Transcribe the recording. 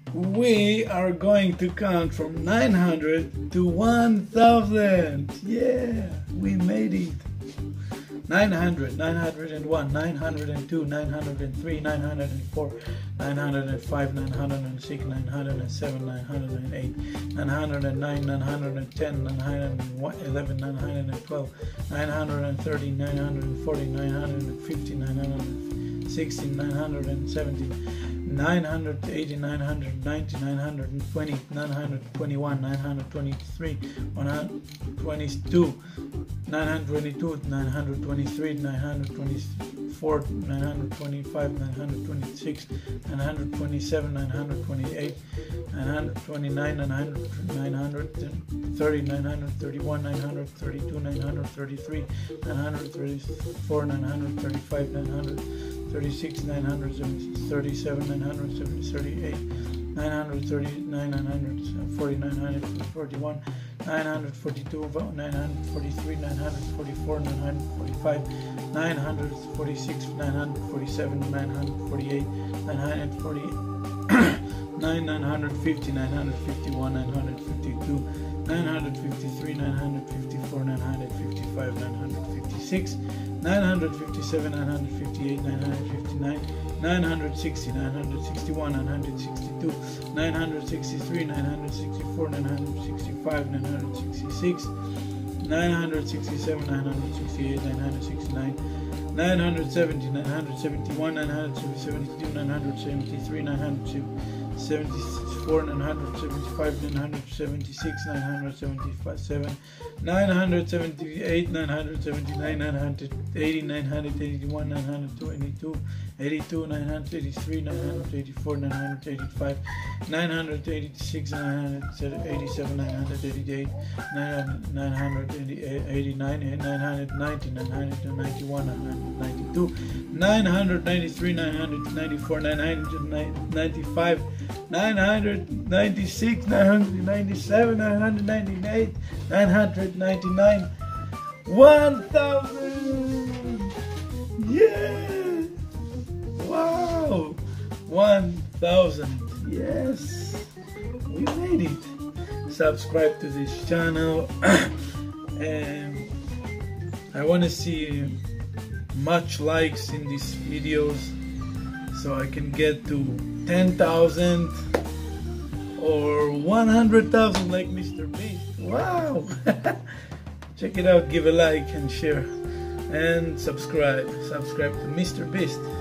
We are going to count from 900 to 1000. Yeah, we made it. 900, 901, 902, 903, 904, 905, 906, 907, 908, 909, 910, 911, 912, 930, 940, 950, 960, 970, 980, 990, 920, 921, 923, 122, 922, 923, 924, 925, 926, 927, 928, 929, 930, 931, 932, 933, 934, 935, 936, 937, 938, 939, 940, 941, 942, 943, 944, 945, 946, 947, 948, 940, 950, 951, 952, 953, 954, 955, 956, 957, 958, 959, 960, 961, 962, 963, 964, 965, 966, 967, 968, 969, 970, 971, 972, 973, 974, 975, 976, 977, 978, 979, 980, 981, 922, 82, 983, 984, 985, 986, 987, 988, 989, 990, 991, 992, 993, 994, 995, 996, 997, 998, 999, 1000! Yeah! Wow! 1000! Yes! We made it! Subscribe to this channel and I want to see much likes in these videos so I can get to 10,000 or 100,000 like MrBeast. Wow! Check it out, give a like and share and subscribe to MrBeast.